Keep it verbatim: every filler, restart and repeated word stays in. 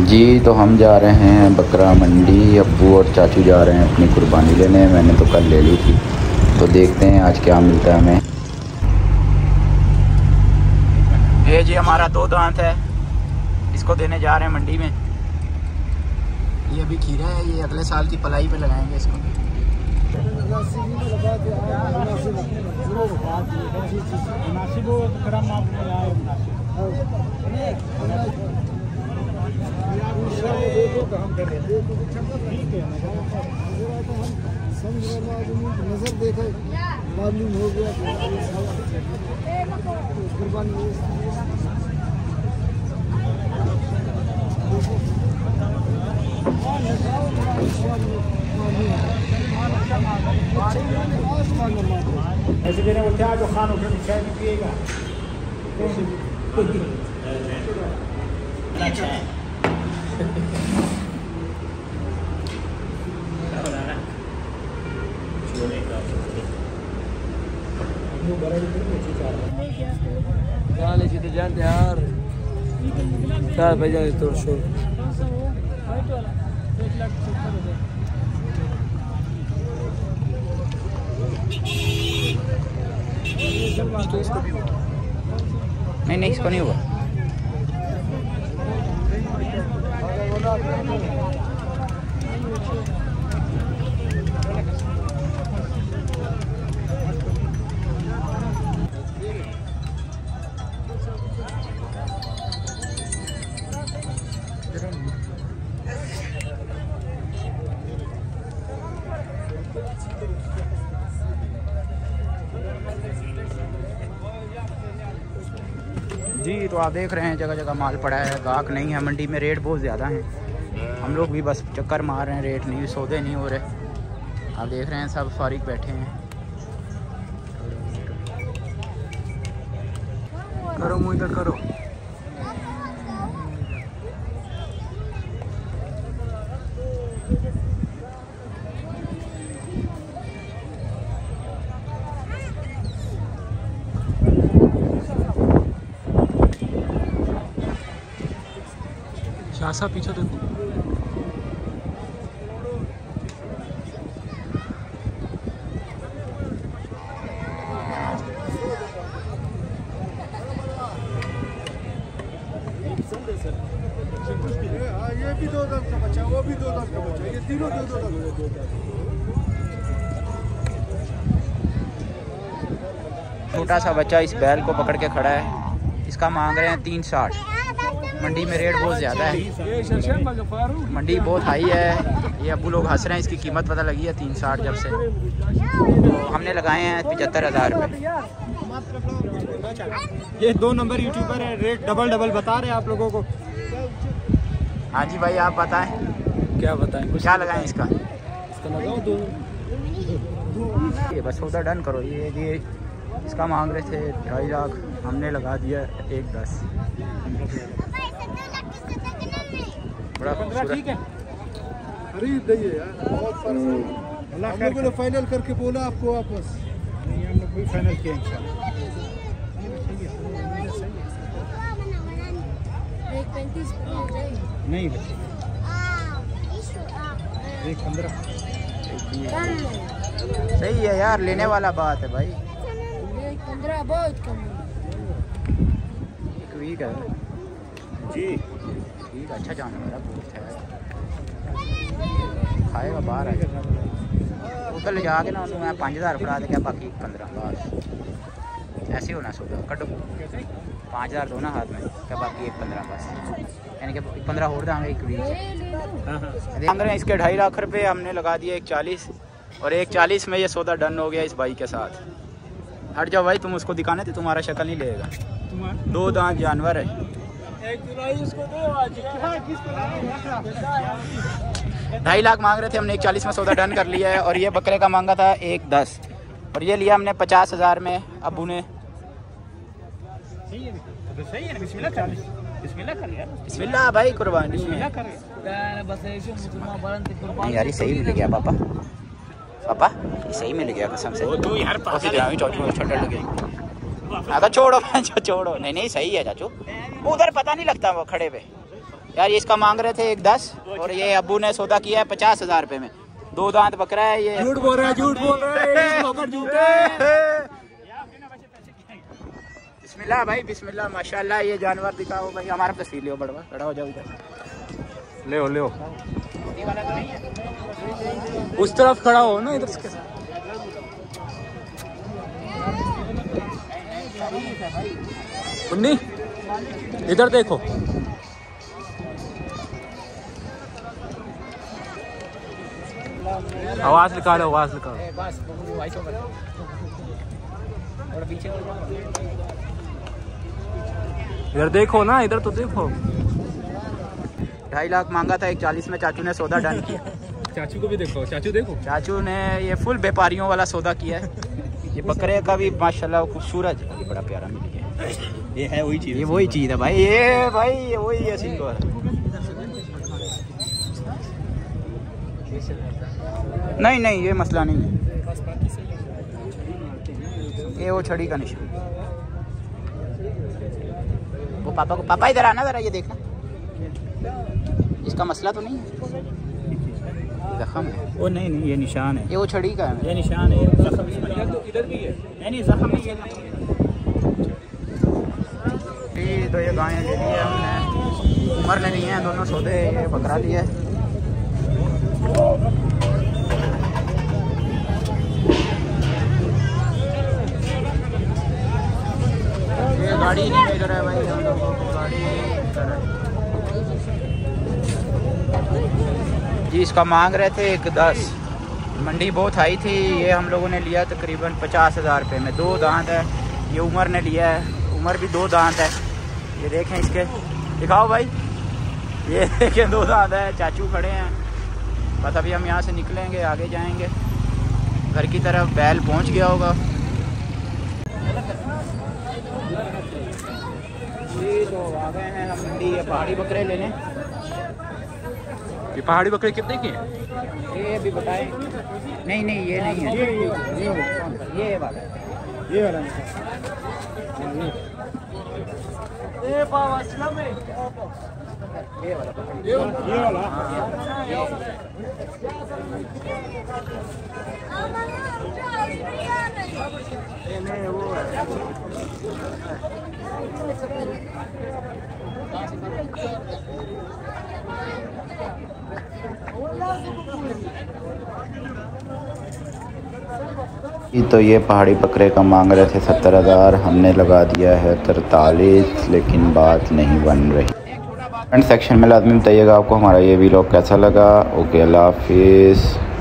जी तो हम जा रहे हैं बकरा मंडी। अब्बू और चाचू जा रहे हैं अपनी कुर्बानी लेने। मैंने तो कल ले ली थी, तो देखते हैं आज क्या मिलता है हमें। ये जी हमारा दो दांत है, इसको देने जा रहे हैं मंडी में। ये अभी खीरा है, ये अगले साल की पलाई पे लगाएंगे इसको। नजर देखे मालूम हो गया ऐसे देने बोलते हैं जो खान उठे चाय नहीं पिएगा। अच्छा है जानते यार चार बजे तो शो नहीं नहीं इसको नहीं हुआ। जी तो आप देख रहे हैं जगह जगह माल पड़ा है, गाहक नहीं है मंडी में, रेट बहुत ज़्यादा हैं। हम लोग भी बस चक्कर मार रहे हैं, रेट नहीं, सौदे नहीं हो रहे। आप देख रहे हैं सब फारिग बैठे हैं। करो मुँह इधर करो। शासा पीछे देखो। ये भी दो दस का बच्चा, वो भी दो दस का बच्चा, ये तीनों दो दो दस। छोटा सा बच्चा इस बैल को पकड़ के खड़ा है, इसका मांग रहे हैं तीन साठ। मंडी में रेट बहुत ज़्यादा है, मंडी बहुत हाई है। ये अब्बू लोग हंस रहे हैं, इसकी कीमत पता लगी है तीन साठ जब से, तो हमने लगाए हैं पचहत्तर हज़ार रुपये। ये दो नंबर यूट्यूबर है, रेट डबल डबल बता रहे हैं आप लोगों को। हाँ जी भाई आप बताएं क्या बताएं, कुछ क्या लगाएं इसका? इसका लगाओ दो। ये बस सौदा डन करो। ये ये इसका मांग रहे थे ढाई लाख, हमने लगा दिया एक दस। बड़ा ठीक है, खरीद दीजिए यार, बहुत फर्क है। हम लोगों ने फाइनल करके बोला आपको वापस नहीं, हम लोग भी फाइनल किया इंशाल्लाह। नहीं एक पंद्रह सही है यार, लेने वाला बात है भाई। पंद्रह बहुत कम ठीक है जी, ठीक, अच्छा जानवर है, बहुत है, खाएगा बाहर आएगा। उधर ले जाके ना उन्होंने मैं पाँच हज़ार फड़ा दे क्या, बाकी पंद्रह बस ऐसे होना सोचा कटो। पाँच हज़ार दो ना हाथ में क्या, बाकी एक पंद्रह बस, यानी कि पंद्रह और देंगे एक बीच। मांग रहे हैं इसके ढाई लाख रुपए, हमने लगा दिया एक चालीस, और एक चालीस में ये सौदा डन हो गया इस भाई के साथ। हट जाओ भाई, तुम उसको दिखाने थे, तुम्हारा शक्ल नहीं लेगा, दो दांत जानवर है। ढाई लाख मांग रहे थे, हमने एक चालीस में सौदा डन कर लिया है। और ये बकरे का मांगा था एक दस, और ये लिया हमने पचास हज़ार में अबू ने। बिस्मिल्लाह भाई, कुर्बानी यार, सही मिल गया पापा। पापा सही मिल गया कसम से। हाँ तो छोड़ो छोड़ो, नहीं नहीं सही है चाचू, उधर पता नहीं लगता वो खड़े पे। यार ये इसका मांग रहे थे एक दस और ये अब्बू ने सौदा किया है पचास हजार रुपये में। दो दांत बकरा है ये। झूठ बोल रहा है, झूठ बोल रहा है, झूठ है। बिस्मिल्लाह भाई बिस्मिल्लाह, माशाल्लाह। ये जानवर दिखाओ भाई, हमारा तस्वीर लियो, बड़वा खड़ा हो जाओ इधर। ले ले उस तरफ खड़ा हो ना, इधर से। उन्नी इधर देखो। आवाज निकालो, आवाज निकालो। इधर देखो ना, इधर तो देखो। ढाई लाख मांगा था, एक चालीस में चाचू ने सौदा डन किया। चाचू को भी देखो, चाचू देखो। चाचू ने ये फुल व्यापारियों वाला सौदा किया है। ये बकरे का भी माशाल्लाह खूबसूरत, ये बड़ा प्यारा मिल गया। ये है वही चीज, ये वही चीज है भाई, ये भाई ये वही है सिंगल। नहीं नहीं ये मसला नहीं है, ये वो छड़ी का निशान। वो पापा को, पापा इधर आना जरा, ये देखना इसका मसला तो नहीं है। जख्म है वो? नहीं नहीं ये निशान है, ये वो छड़ी का है। ये निशान है, जख्म इधर भी है। नहीं नहीं जख्म नहीं है। तो ये गायें ले ली है हमने, उमर ने लिए हैं दोनों सौदे। ये बकरा लिया है। ये गाड़ी नहीं मिल रहा है भाई हम लोगों को, गाड़ी इधर है जी। इसका मांग रहे थे एक दस, मंडी बहुत हाई थी। ये हम लोगों ने लिया तकरीबन पचास हज़ार रुपये में। दो दांत है। ये उमर ने लिया है, उमर भी दो दांत है। ये देखें इसके, दिखाओ भाई, ये देखें दो दांत है। चाचू खड़े हैं, बस अभी हम यहाँ से निकलेंगे, आगे जाएंगे घर की तरफ। बैल पहुँच गया होगा। ये तो आ गए हैं हम मंडी, ये पहाड़ी बकरे लेने। ये पहाड़ी बकरे कितने की हैं? ये भी बताएं। नहीं नहीं ये नहीं है, ये ये ये ये वाला, ये वाला ये बाबा अस्सलाम में ये वाला ये वाला ये नहीं वो है। तो ये पहाड़ी बकरे का मांग रहे थे सत्तर हज़ार, हमने लगा दिया है तरतालीस, लेकिन बात नहीं बन रही। कमेंट सेक्शन में लाजमी बताइएगा आपको हमारा ये वीडियो कैसा लगा। ओके, अल्लाह हाफिज़।